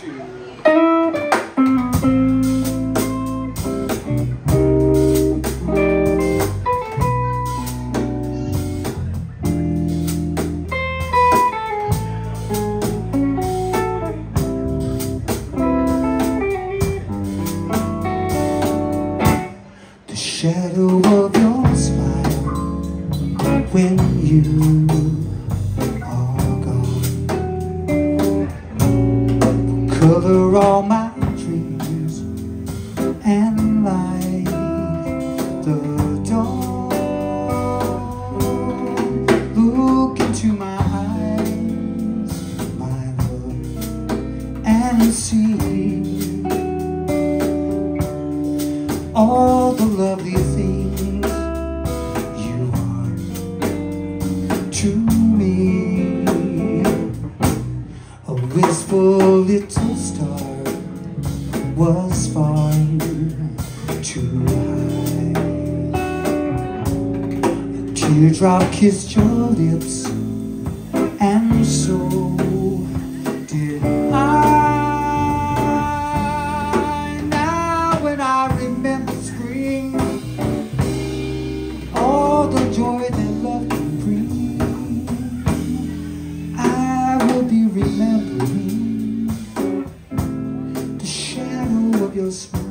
The shadow of your smile when you are gone, color all my dreams and light the dawn. Look into my eyes, my love, and see all the lovely things you are to me. A wistful little star was far too high. A teardrop kissed your lips, and so did I. Now when I remember spring, all the joy that love can bring, I will be remembering the shadow of your smile.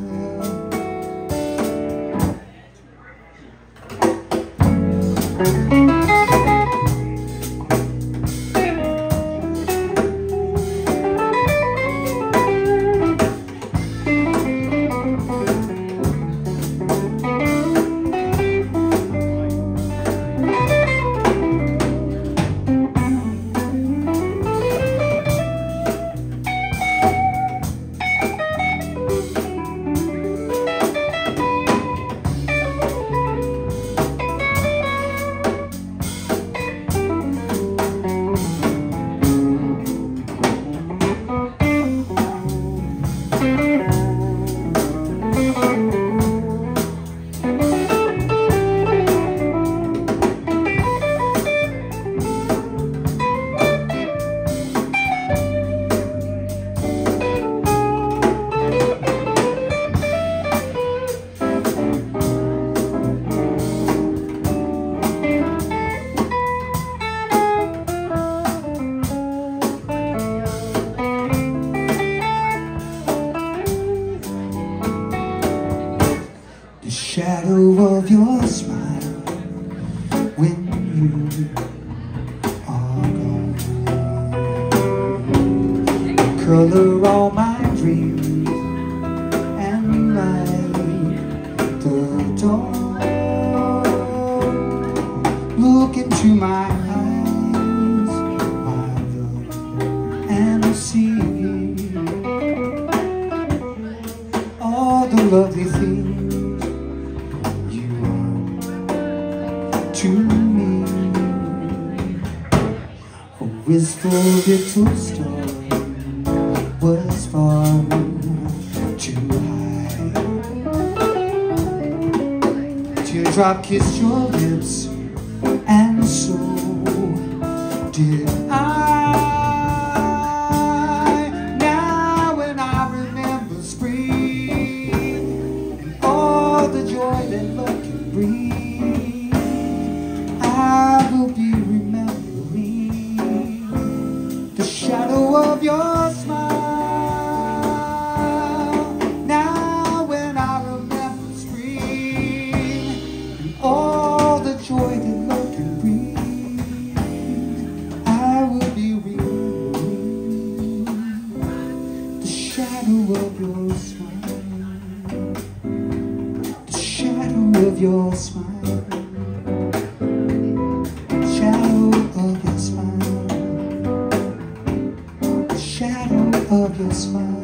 The shadow of your smile when you are gone, color all my dreams and light the dawn. Look into my eyes, my love, and see all the lovely things to me. A wistful little star was far too high. Teardrop kissed your lips, and so did I. Now when I remember spring and all the joy that love can bring, I will be remembering the shadow of your smile. Now when I remember spring and all the joy that love can bring, I will be remembering the shadow of your smile. The shadow of your smile. Of your smile.